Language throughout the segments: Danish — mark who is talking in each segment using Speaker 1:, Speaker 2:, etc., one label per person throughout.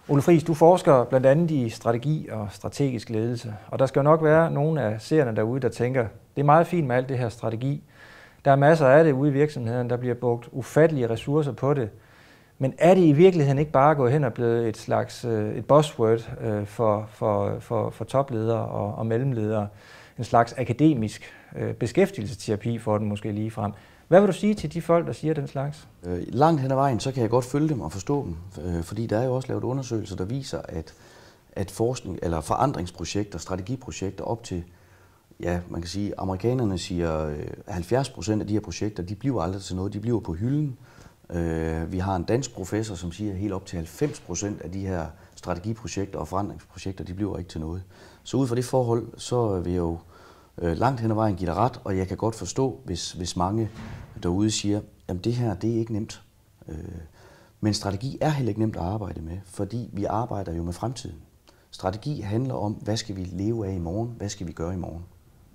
Speaker 1: Ole Friis, du forsker blandt andet i strategi og strategisk ledelse, og der skal jo nok være nogle af seerne derude, der tænker, det er meget fint med alt det her strategi. Der er masser af det ude i virksomheden, der bliver brugt ufattelige ressourcer på det. Men er det i virkeligheden ikke bare gået hen og blevet et slags et buzzword for topledere og mellemledere? En slags akademisk beskæftigelsesterapi for den måske lige frem. Hvad vil du sige til de folk, der siger den slags?
Speaker 2: Langt hen ad vejen, så kan jeg godt følge dem og forstå dem, fordi der er jo også lavet undersøgelser, der viser, at forskning eller forandringsprojekter, strategiprojekter op til, ja, man kan sige, amerikanerne siger 70% af de her projekter, de bliver aldrig til noget, de bliver på hylden. Vi har en dansk professor, som siger, at helt op til 90% af de her strategiprojekter og forandringsprojekter, de bliver ikke til noget. Så ud fra det forhold, så vil jeg jo langt hen ad vejen give dig ret, og jeg kan godt forstå, hvis mange derude siger, at det her, det er ikke nemt. Men strategi er heller ikke nemt at arbejde med, fordi vi arbejder jo med fremtiden. Strategi handler om, hvad skal vi leve af i morgen, hvad skal vi gøre i morgen.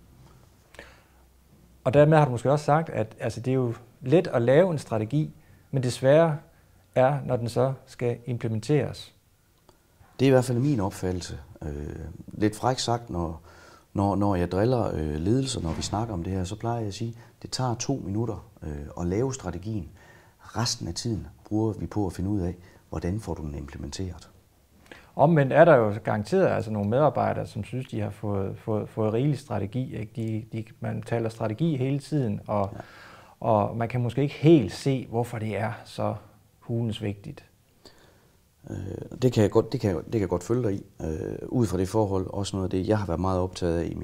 Speaker 1: Og dermed har du måske også sagt, at altså, det er jo let at lave en strategi, men det svære er, når den så skal implementeres.
Speaker 2: Det er i hvert fald min opfattelse. Lidt frækt sagt, når jeg driller ledelser, når vi snakker om det her, så plejer jeg at sige, at det tager 2 minutter at lave strategien. Resten af tiden bruger vi på at finde ud af, hvordan får du den implementeret. Omvendt
Speaker 1: er der jo garanteret altså nogle medarbejdere, som synes, de har fået rigelig strategi. Ikke? Man taler strategi hele tiden, og man kan måske ikke helt se, hvorfor det er så hulens vigtigt.
Speaker 2: Det kan jeg godt følge dig i. Ud fra det forhold, også noget af det, jeg har været meget optaget af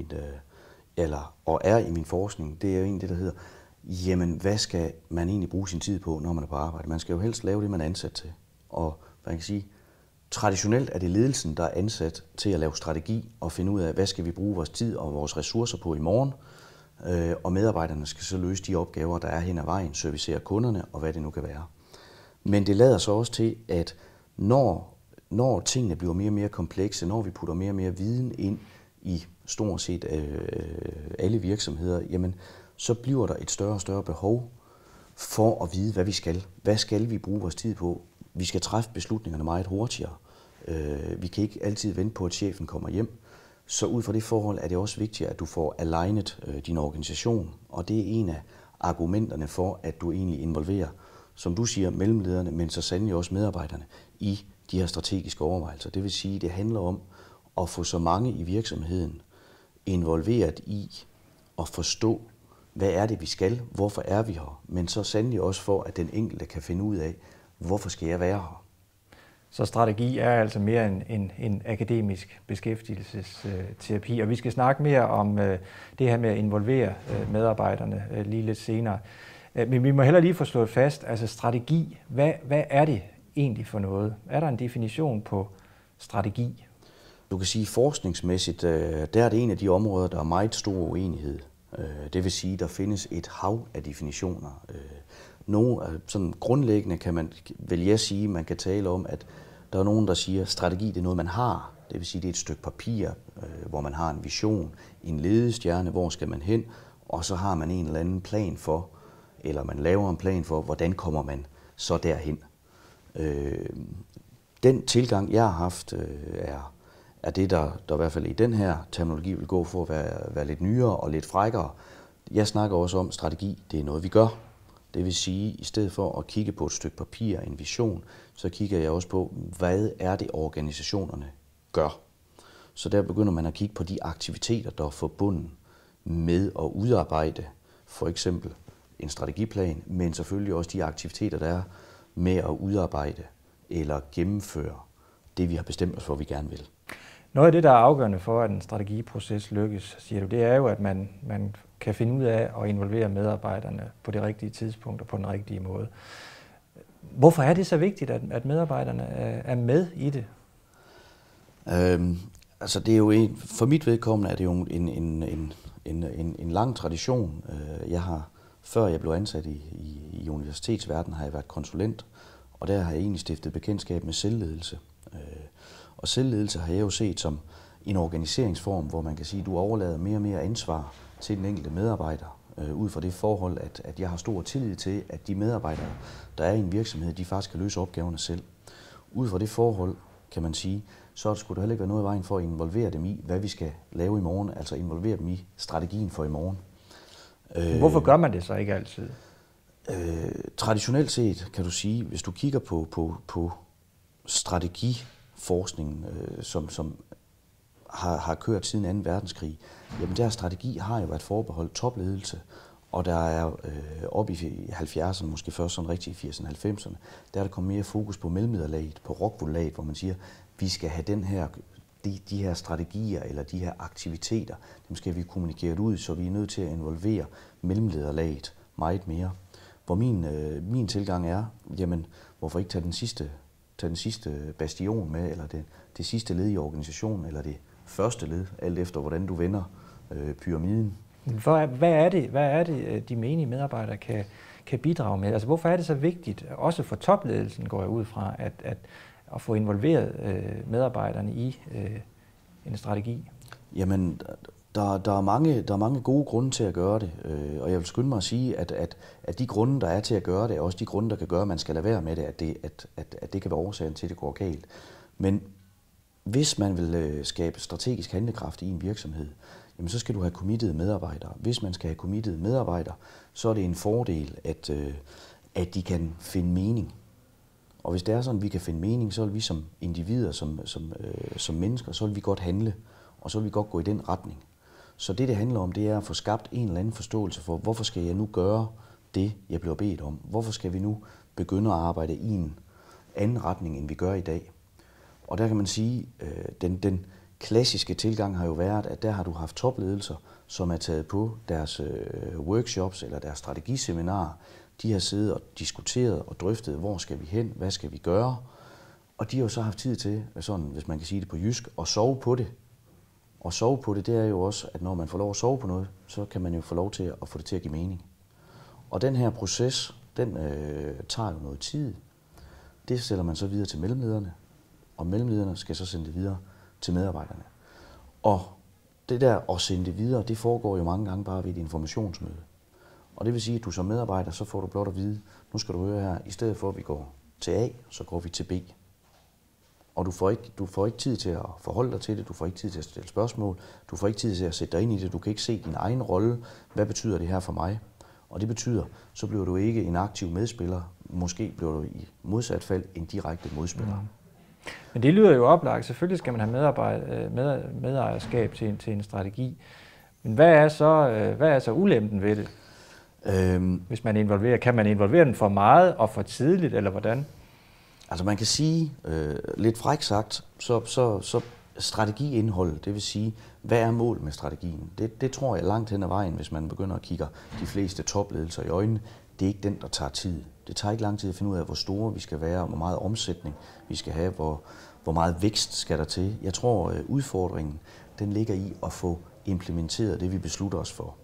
Speaker 2: i min forskning, det er jo egentlig det, der hedder, jamen hvad skal man egentlig bruge sin tid på, når man er på arbejde? Man skal jo helst lave det, man er ansat til. Og man kan sige, traditionelt er det ledelsen, der er ansat til at lave strategi og finde ud af, hvad skal vi bruge vores tid og vores ressourcer på i morgen. Og medarbejderne skal så løse de opgaver, der er hen ad vejen, servicere kunderne og hvad det nu kan være. Men det lader så også til, at når tingene bliver mere og mere komplekse, når vi putter mere og mere viden ind i stort set alle virksomheder, jamen, så bliver der et større og større behov for at vide, hvad vi skal. Hvad skal vi bruge vores tid på? Vi skal træffe beslutningerne meget hurtigere. Vi kan ikke altid vente på, at chefen kommer hjem. Så ud fra det forhold er det også vigtigt, at du får alignet din organisation, og det er en af argumenterne for, at du egentlig involverer, som du siger, mellemlederne, men så sandelig også medarbejderne i de her strategiske overvejelser. Det vil sige, at det handler om at få så mange i virksomheden involveret i at forstå, hvad er det, vi skal, hvorfor er vi her, men så sandelig også for, at den enkelte kan finde ud af, hvorfor skal jeg være her.
Speaker 1: Så strategi er altså mere en akademisk beskæftigelsesterapi, og vi skal snakke mere om det her med at involvere medarbejderne lige lidt senere. Men vi må heller lige få slået fast, altså strategi, hvad er det egentlig for noget? Er der en definition på strategi?
Speaker 2: Du kan sige, forskningsmæssigt, der er det en af de områder, der er meget stor uenighed. Det vil sige, der findes et hav af definitioner. Sådan grundlæggende vil jeg sige, man kan tale om, at der er nogen, der siger, at strategi det er noget, man har. Det vil sige, det er et stykke papir, hvor man har en vision, en ledestjerne, hvor skal man hen, og så har man en eller anden plan for, eller man laver en plan for, hvordan kommer man så derhen. Den tilgang, jeg har haft, er det, der i hvert fald i den her terminologi vil gå for at være lidt nyere og lidt frækkere. Jeg snakker også om, strategi, det er noget, vi gør. Det vil sige, i stedet for at kigge på et stykke papir, en vision, så kigger jeg også på, hvad er det, organisationerne gør. Så der begynder man at kigge på de aktiviteter, der er forbundet med at udarbejde for eksempel en strategiplan, men selvfølgelig også de aktiviteter, der er med at udarbejde eller gennemføre det, vi har bestemt os for, vi gerne vil.
Speaker 1: Noget af det, der er afgørende for, at en strategiproces lykkes, siger du, det er jo, at man kan finde ud af at involvere medarbejderne på det rigtige tidspunkt og på den rigtige måde. Hvorfor er det så vigtigt, at medarbejderne er med i det?
Speaker 2: Altså det er jo for mit vedkommende er det jo en lang tradition. Jeg har, før jeg blev ansat i universitetsverdenen, har jeg været konsulent, og der har jeg egentlig stiftet bekendtskab med selvledelse. Og selvledelse har jeg jo set som en organiseringsform, hvor man kan sige, at du overlader mere og mere ansvar til den enkelte medarbejder, ud fra det forhold, at jeg har stor tillid til, at de medarbejdere, der er i en virksomhed, de faktisk kan løse opgaverne selv. Ud fra det forhold, kan man sige, så skulle der heller ikke være noget i vejen for at involvere dem i, hvad vi skal lave i morgen, altså involvere dem i strategien for i morgen.
Speaker 1: Hvorfor gør man det så ikke altid?
Speaker 2: Traditionelt set kan du sige, hvis du kigger på strategiforskningen, som har kørt siden 2. verdenskrig, jamen der strategi har jo været forbeholdt topledelse, og der er op i 70'erne, måske først sådan rigtig i 80'erne, 90'erne, der er der kommet mere fokus på mellemlederlaget, på rockwool-laget, hvor man siger, vi skal have de her strategier eller de her aktiviteter, dem skal vi kommunikere ud, så vi er nødt til at involvere mellemlederlaget meget mere. Hvor min tilgang er, jamen, hvorfor ikke tage den sidste bastion med, eller det sidste led i organisationen, eller det første led, alt efter hvordan du vender pyramiden.
Speaker 1: Hvad er det, de menige medarbejdere kan bidrage med? Altså, hvorfor er det så vigtigt, også for topledelsen går jeg ud fra, at få involveret medarbejderne i en strategi?
Speaker 2: Jamen, der er mange gode grunde til at gøre det, og jeg vil skynde mig at sige, at de grunde, der er til at gøre det, er også de grunde, der kan gøre, at man skal lade være med det, at det kan være årsagen til, at det går galt. Men hvis man vil skabe strategisk handlekraft i en virksomhed, jamen så skal du have committed medarbejdere. Hvis man skal have committed medarbejdere, så er det en fordel, at de kan finde mening. Og hvis det er sådan, at vi kan finde mening, så vil vi som individer, som mennesker, så vil vi godt handle, og så vil vi godt gå i den retning. Så det handler om, det er at få skabt en eller anden forståelse for, hvorfor skal jeg nu gøre det, jeg bliver bedt om? Hvorfor skal vi nu begynde at arbejde i en anden retning, end vi gør i dag? Og der kan man sige, den klassiske tilgang har jo været, at der har du haft topledelser, som er taget på deres workshops eller deres strategiseminarer. De har siddet og diskuteret og drøftet, hvor skal vi hen, hvad skal vi gøre? Og de har jo så haft tid til, sådan, hvis man kan sige det på jysk, at sove på det. Og sove på det, det er jo også, at når man får lov at sove på noget, så kan man jo få lov til at få det til at give mening. Og den her proces, den tager jo noget tid. Det sætter man så videre til mellemlederne, og mellemlederne skal så sende det videre til medarbejderne. Og det der at sende det videre, det foregår jo mange gange bare ved et informationsmøde. Og det vil sige, at du som medarbejder, så får du blot at vide, nu skal du høre her, i stedet for at vi går til A, så går vi til B. Og du får ikke tid til at forholde dig til det, du får ikke tid til at stille spørgsmål, du får ikke tid til at sætte dig ind i det, du kan ikke se din egen rolle, hvad betyder det her for mig? Og det betyder, så bliver du ikke en aktiv medspiller, måske bliver du i modsat fald en direkte modspiller.
Speaker 1: Mm. Men det lyder jo oplagt. Selvfølgelig skal man have medejerskab til en strategi. Men hvad er så ulempen ved det? Hvis man involverer, kan man involvere den for meget og for tidligt, eller hvordan?
Speaker 2: Altså man kan sige, lidt frækt sagt, så strategiindhold, det vil sige, hvad er målet med strategien? Det tror jeg langt hen ad vejen, hvis man begynder at kigge de fleste topledelser i øjnene. Det er ikke den, der tager tid. Det tager ikke lang tid at finde ud af, hvor store vi skal være, hvor meget omsætning vi skal have, hvor meget vækst skal der til. Jeg tror, udfordringen den ligger i at få implementeret det, vi beslutter os for.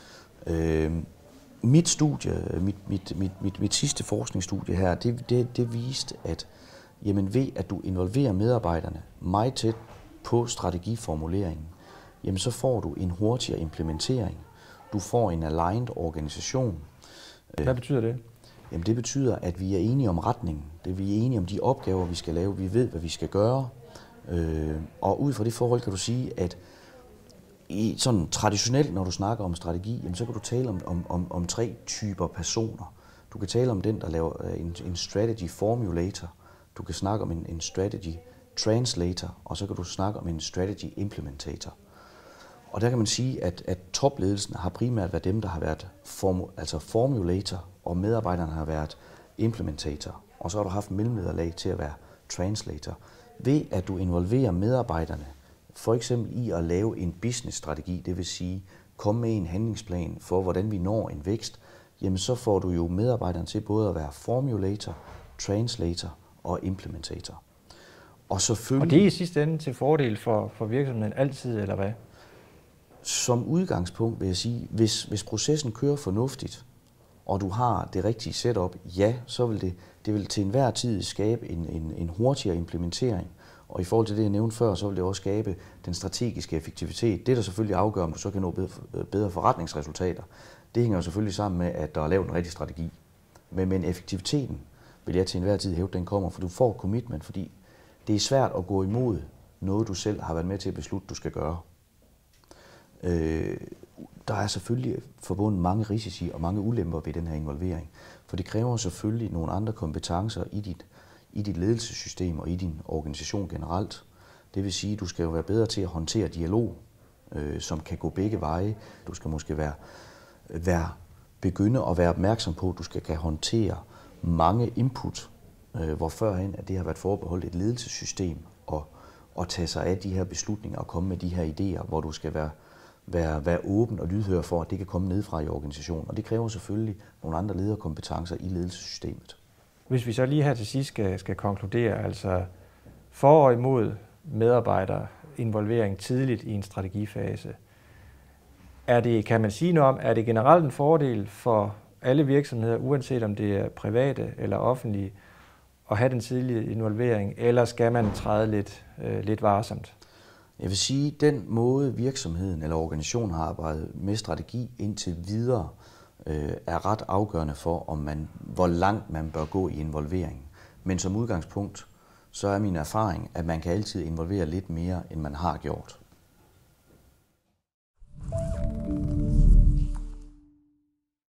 Speaker 2: Mit studie, mit sidste forskningsstudie her, det viste, at jamen ved at du involverer medarbejderne meget tæt på strategiformuleringen, jamen så får du en hurtigere implementering. Du får en aligned organisation.
Speaker 1: Hvad betyder det?
Speaker 2: Jamen det betyder, at vi er enige om retningen. Vi er enige om de opgaver, vi skal lave. Vi ved, hvad vi skal gøre. Og ud fra det forhold kan du sige, at sådan traditionelt, når du snakker om strategi, jamen så kan du tale om 3 typer personer. Du kan tale om den, der laver en strategy formulator. Du kan snakke om en strategy translator, og så kan du snakke om en strategy implementator. Og der kan man sige, at topledelsen har primært været dem, der har været formulator, og medarbejderne har været implementator. Og så har du haft mellemlederlag til at være translator. Ved at du involverer medarbejderne, for eksempel i at lave en businessstrategi, det vil sige komme med en handlingsplan for, hvordan vi når en vækst, jamen så får du jo medarbejderne til både at være formulator, translator og implementator. Og
Speaker 1: det er i sidste ende til fordel for virksomheden altid, eller hvad?
Speaker 2: Som udgangspunkt vil jeg sige, hvis processen kører fornuftigt, og du har det rigtige setup, ja, så vil det vil til enhver tid skabe en hurtigere implementering. Og i forhold til det, jeg nævnte før, så vil det også skabe den strategiske effektivitet. Det, der selvfølgelig afgør, om du så kan nå bedre forretningsresultater, det hænger jo selvfølgelig sammen med, at der er lavet en rigtig strategi. Men effektiviteten vil jeg til enhver tid hæve, den kommer, for du får commitment, fordi det er svært at gå imod noget, du selv har været med til at beslutte, du skal gøre. Der er selvfølgelig forbundet mange risici og mange ulemper ved den her involvering, for det kræver selvfølgelig nogle andre kompetencer i dit ledelsessystem og i din organisation generelt. Det vil sige, at du skal jo være bedre til at håndtere dialog, som kan gå begge veje. Du skal måske begynde at være opmærksom på, at du skal kan håndtere mange input, hvor førhen at det har været forbeholdt et ledelsessystem og tage sig af de her beslutninger og komme med de her idéer, hvor du skal være åben og lydhør for, at det kan komme nedefra i organisationen. Og det kræver selvfølgelig nogle andre lederkompetencer i ledelsessystemet. Hvis
Speaker 1: vi så lige her til sidst skal konkludere, altså for og imod medarbejderinvolvering tidligt i en strategifase, kan man sige noget om, er det generelt en fordel for alle virksomheder, uanset om det er private eller offentlige, at have den tidlige involvering, eller skal man træde lidt varsomt?
Speaker 2: Jeg vil sige, at den måde virksomheden eller organisationen har arbejdet med strategi indtil videre, er ret afgørende for, hvor langt man bør gå i involvering. Men som udgangspunkt, så er min erfaring, at man kan altid involvere lidt mere, end man har gjort.